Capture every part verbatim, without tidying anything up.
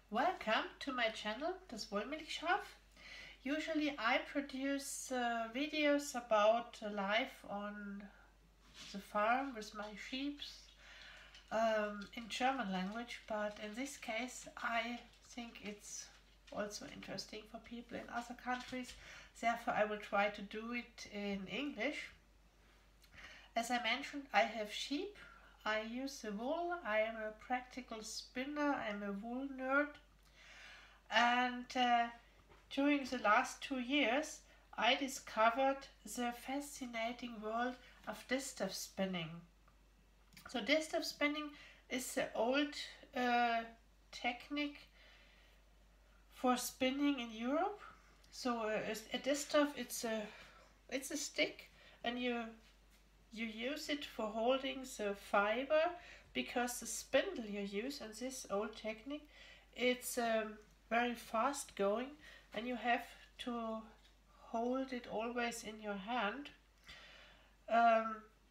Welcome to my channel, das Wollmilchschaf. Usually I produce uh, videos about life on the farm with my sheep um, in German language, but in this case I think it's also interesting for people in other countries. Therefore I will try to do it in English. As I mentioned, I have sheep. I use the wool. I am a practical spinner. I'm a wool nerd. And uh, during the last two years, I discovered the fascinating world of distaff spinning. So distaff spinning is the old uh, technique for spinning in Europe. So uh, a distaff, it's a it's a stick, and you you use it for holding the fiber, because the spindle you use in this old technique, it's um, very fast going, and you have to hold it always in your hand. Um,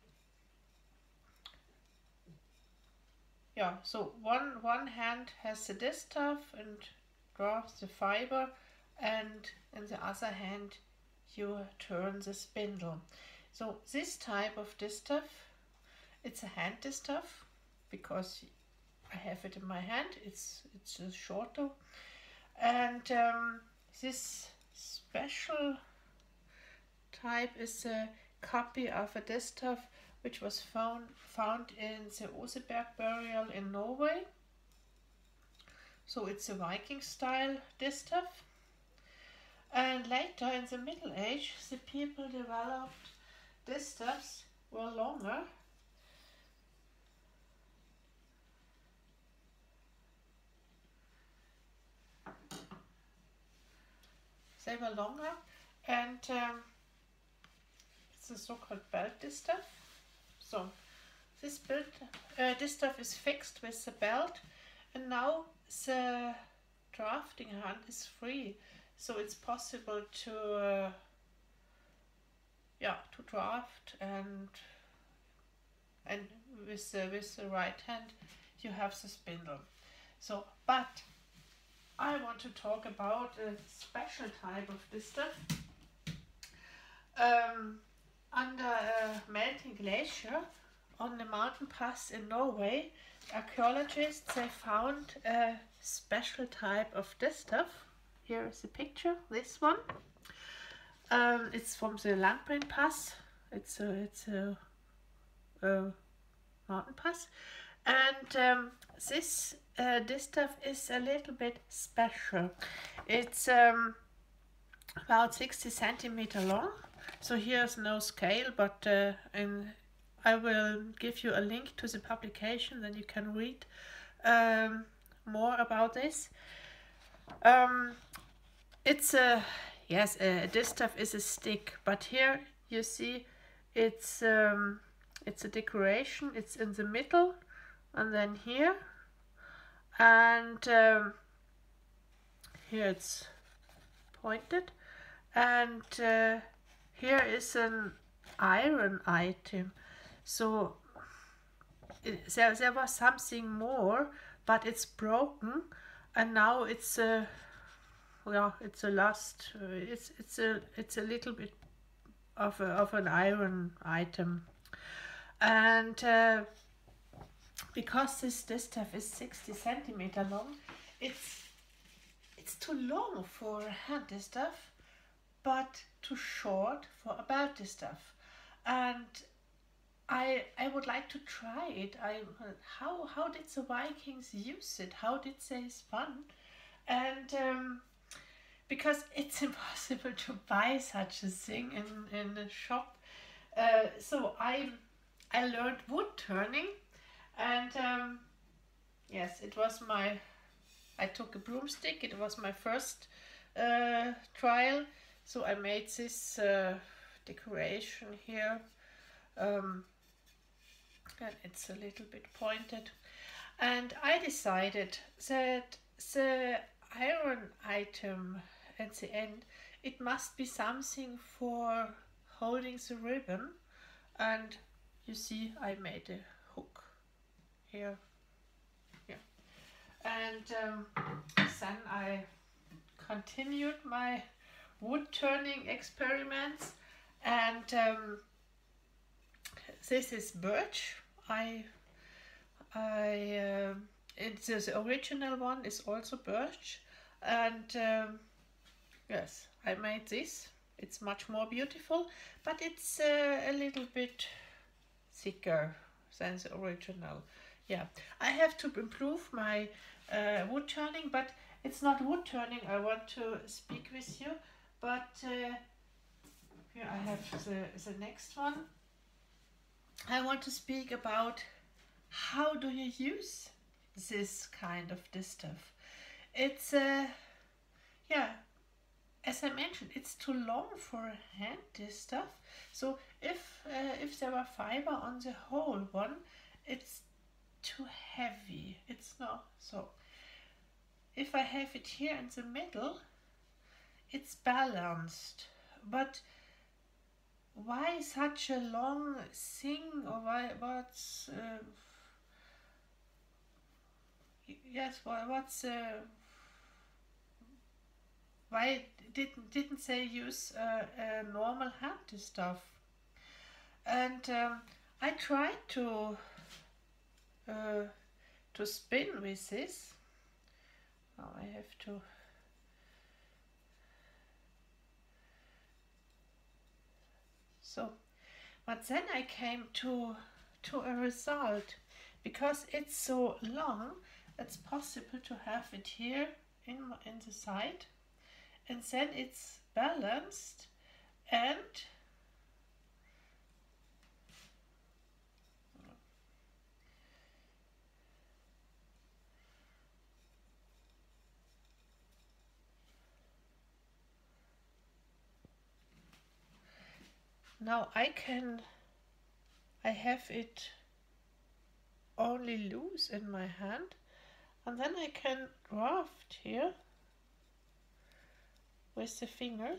yeah, so one one hand has the distaff and draws the fiber, and in the other hand you turn the spindle. So this type of distaff, it's a hand distaff because I have it in my hand. It's it's shorter, and um, this special type is a copy of a distaff which was found found in the Oseberg burial in Norway. So it's a Viking style distaff. And later in the Middle Age, the people developed distaffs were longer. They were longer, and um, it's a so-called belt distaff. So this belt uh, distaff is fixed with the belt, and now the drafting hand is free, so it's possible to uh, yeah to draft, and and with the, with the right hand you have the spindle. So but I want to talk about a special type of distaff. Um, under a melting glacier on the mountain pass in Norway, archaeologists they found a special type of distaff. Here is the picture, this one. Um, it's from the Lendbreen pass. It's a it's a, a mountain pass, and um, this uh, distaff is a little bit special. It's um, about sixty centimeter long. So here's no scale, but uh, in, I will give you a link to the publication, then you can read um, more about this. Um, it's a yes, a distaff is a stick, but here you see it's um, it's a decoration. It's in the middle, and then here, and um, here it's pointed, and uh, here is an iron item. So it, there, there was something more, but it's broken, and now it's a yeah it's a last uh, it's it's a it's a little bit of a, of an iron item. And uh, because this distaff is sixty centimeter long, it's it's too long for a hand distaff, but too short for a belt distaff. And I I would like to try it. I how how did the Vikings use it? How did they spun? And um, because it's impossible to buy such a thing in in a shop, uh, so I I learned wood turning, and um, yes, it was my. I took a broomstick. It was my first uh, trial. So I made this uh, decoration here, um, and it's a little bit pointed. And I decided that the iron item at the end, it must be something for holding the ribbon. And you see I made a hook here. Yeah. and um, then I continued my wood turning experiments, and um, this is birch. I I uh, it's the original one is also birch, and um, yes, I made this. It's much more beautiful, but it's uh, a little bit thicker than the original. Yeah, I have to improve my uh, wood turning, but it's not wood turning I want to speak with you, but uh, here I have the, the next one. I want to speak about how do you use this kind of distaff. It's, uh, yeah, as I mentioned, it's too long for a hand distaff. So if, uh, if there were fiber on the whole one, it's too heavy. It's not so. If I have it here in the middle, it's balanced. But why such a long thing, or why what's uh, yes, what, what's uh, why didn't didn't they use uh, a normal hand distaff? And um, I tried to uh, to spin with this. Now I have to. So, but then I came to to a result, because it's so long. It's possible to have it here in in the side, and then it's balanced, and now I can, I have it only loose in my hand, and then I can draft here with the fingers.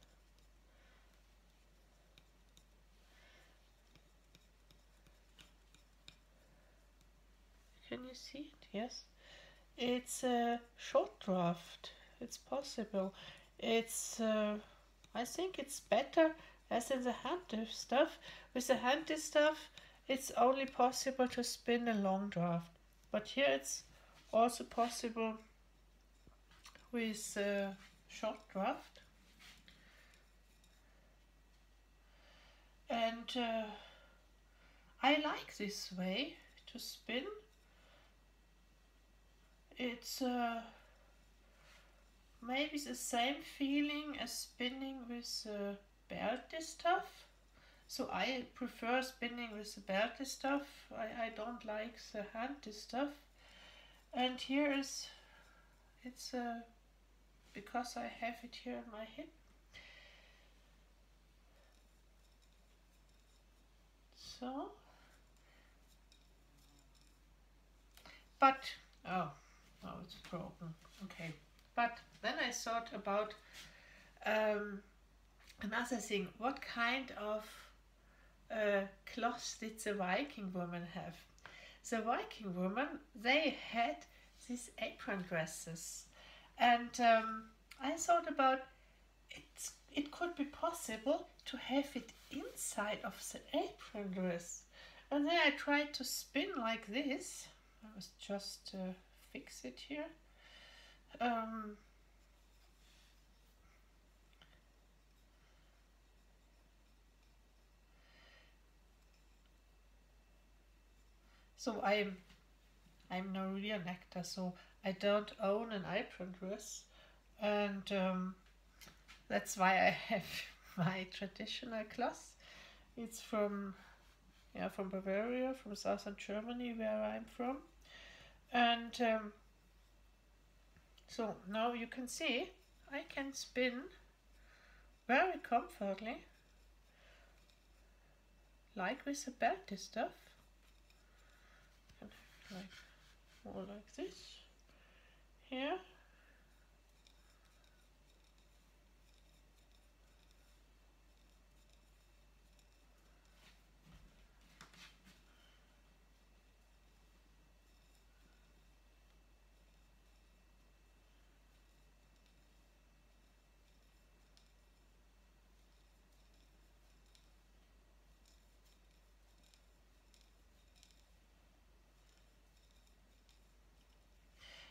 Can you see it? Yes. It's a short draft. It's possible. It's, uh, I think it's better as in the hand distaff. With the hand distaff, it's only possible to spin a long draft. But here it's also possible with a short draft. And uh, I like this way to spin. It's uh, maybe the same feeling as spinning with a belt distaff. So I prefer spinning with the belt distaff. I, I don't like the hand distaff. And here is, it's uh, because I have it here in my hip. So, but, oh, oh, it's broken. Okay, but then I thought about um, another thing. What kind of uh, cloths did the Viking women have? The Viking women, they had these apron dresses, and um, I thought about it. It could be possible to have it inside of the apron dress, and then I tried to spin like this. I must just uh, fix it here. Um, so I'm I'm no reenactor, so I don't own an apron dress, and um, that's why I have my traditional cloth. It's from yeah from Bavaria, from southern Germany, where I'm from, and um, so now you can see I can spin very comfortably, like with a belt distaff, like more like this here.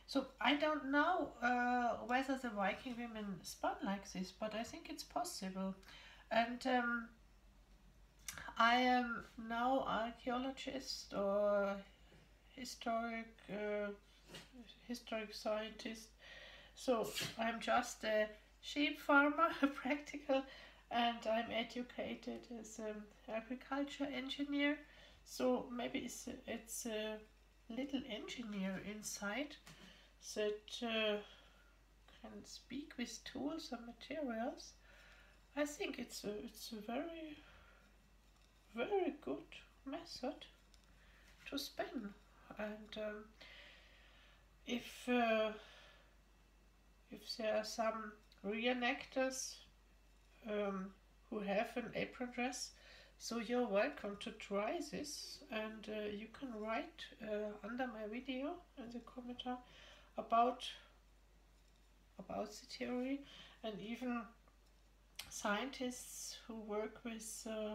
So I don't know uh, whether the Viking women spun like this, but I think it's possible. And um, I am now archaeologist or historic uh, historic scientist. So I'm just a sheep farmer, practical, and I'm educated as an agriculture engineer. So maybe it's a, it's a little engineer inside that uh, can speak with tools and materials. I think it's a it's a very very good method to spin, and um, if uh, if there are some reenactors um, who have an apron dress, so you're welcome to try this, and uh, you can write uh, under my video in the commenter about about the theory, and even scientists who work with uh,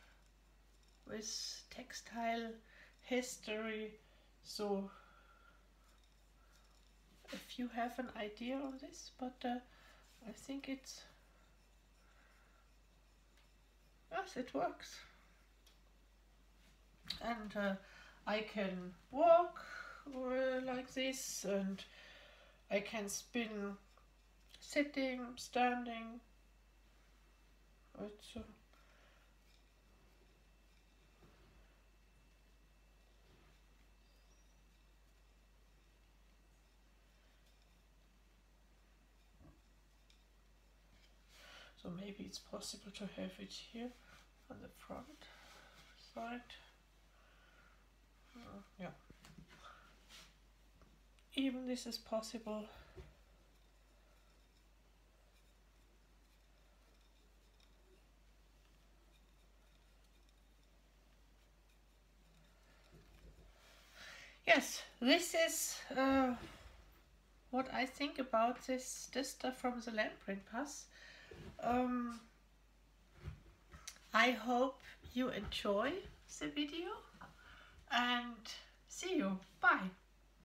with textile history. So if you have an idea on this, but uh, I think it's yes, it works, and uh, I can walk uh, like this, and I can spin sitting, standing. It's uh, so maybe it's possible to have it here on the front side. Uh, yeah, even this is possible. Yes, this is uh, what I think about this Distaff from the Lendbreen Pass. Um, I hope you enjoy the video, and see you. Bye.